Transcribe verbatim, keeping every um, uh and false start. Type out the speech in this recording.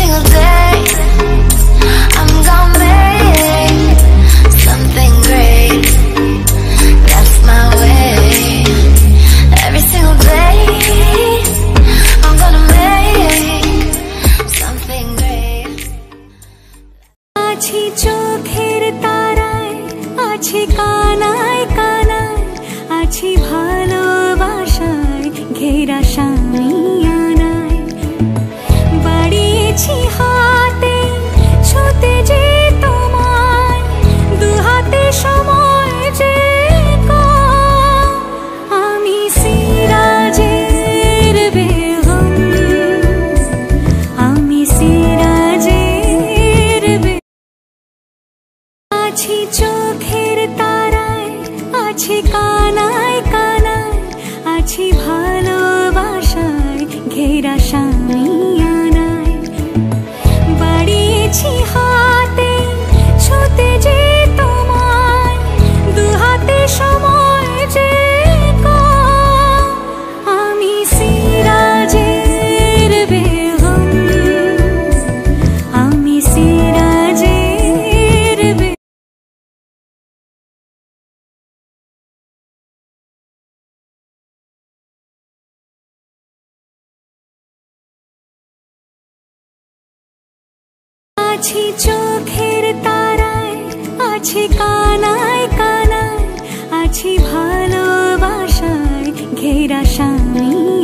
single day I'm gonna make something great. That's my way. Every single day I'm gonna make something great. আছি চোখের তারায়, আছি কানায় কানায়, আছি ভালোবাসায় ঘেরা সামিয়ানায়। বাড়িয়েছি হাতে ছুতে যে তোমায়, দুহাতে সময় যে কম। আমি সিরাজের বেগম, আমি সিরাজের বেগম। আছি চোখের তারায়, আছি কানায় কানায়, আছি ভালোবাসায় ঘেরা সামিয়ানায়। বাড়িয়েছি হাতে ছুতে যে তোমায়, দুহাতে সময় যে কম। আমি সিরাজের বেগম, আমি সিরাজের বেগম। আছি চোখের তারায়, আছি কানায় কানায়, আছি ভালোবাসায় ঘেরা সামি।